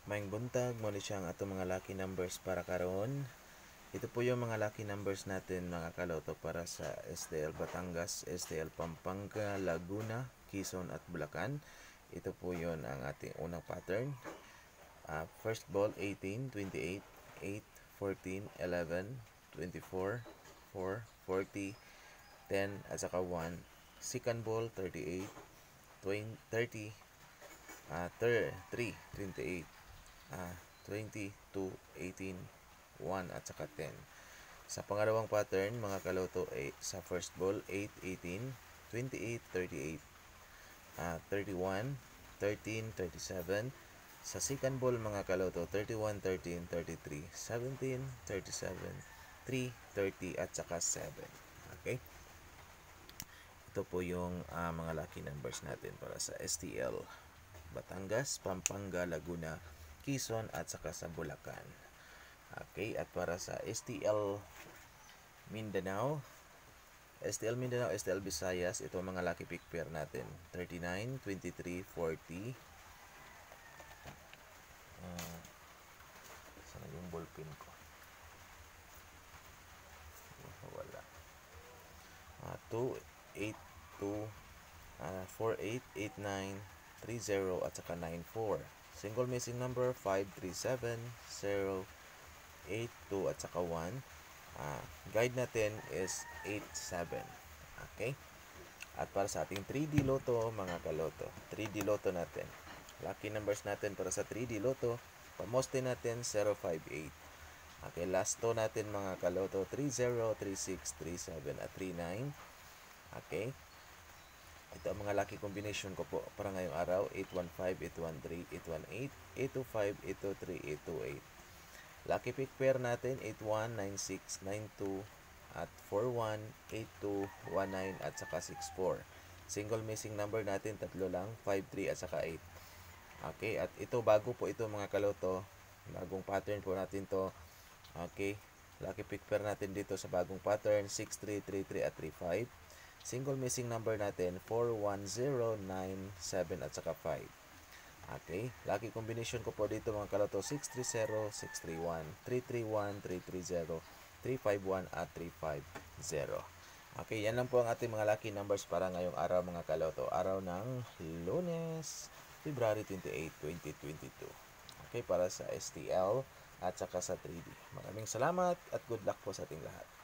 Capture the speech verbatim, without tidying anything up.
Maayong buntag, mo ni siya ang atong mga lucky numbers para karon. Ito po yung mga lucky numbers natin mga kaloto para sa S T L Batangas, S T L Pampanga, Laguna, Quezon at Bulacan. Ito po yon ang ating unang pattern. Uh, first ball eighteen, twenty-eight, eight, fourteen, eleven, twenty-four, four, forty, ten at saka one. Second ball thirty-eight, twenty, thirty, uh, three, twenty-eight, uh, twenty, two, eighteen, one at saka ten. Sa pangalawang pattern, mga kaloto, ay sa first ball, eight, eighteen, twenty-eight, thirty-eight, uh, thirty-one, thirteen, thirty-seven. Sa second ball, mga kaloto, thirty-one, thirteen, thirty-three, seventeen, thirty-seven, three, thirty at saka seven. Okay? Ito po yung uh, mga lucky numbers natin para sa S T L Batangas, Pampanga, Laguna, Quezon at saka sa Bulacan. Okay, at para sa S T L Mindanao, S T L Mindanao, S T L Visayas, ito mga lucky pick pair natin. thirty-nine, twenty-three, forty. Uh, saan yung ballpen ko? Wala. Uh, two, eight, two, uh, four, eight, eight, nine, three, zero at saka nine, four. Single missing number five, three, seven, zero, eight, two at saka one. Uh, guide natin is eight, seven. Okay? At para sa ating three D Lotto, mga kaloto, three D Lotto natin. Lucky numbers natin para sa three D Lotto, pamoste natin zero, five, eight. Okay, last to natin mga kaloto, three, zero, three, six, three, seven at three, nine. Okay? Ito ang mga lucky combination ko po para ngayong araw, eight, one, five, eight, one, three, eight, one, eight, eight, two, five, eight, two, three, eight, two, eight. Lucky pick pair natin, eight, one, nine, six, nine, two at four, one, eight, two, one, nine at saka six, four. Single missing number natin, tatlo lang, five, three at saka eight. Okay, at ito bago po ito mga kaloto, bagong pattern po natin to. Okay, lucky pick pair natin dito sa bagong pattern, six, three, three, three at three, five. Single missing number natin, four, one, zero, nine, seven at saka five. Okay, lucky combination ko po dito mga kaloto, six, three, zero, six, three, one, three, three, one, three, three, zero, three, five, one at three, five, zero. Okay, yan lang po ang ating mga lucky numbers para ngayong araw mga kaloto. Araw ng Lunes, February twenty-eighth, twenty twenty-two. Okay, para sa S T L at saka sa three D. Maraming salamat at good luck po sa ating lahat.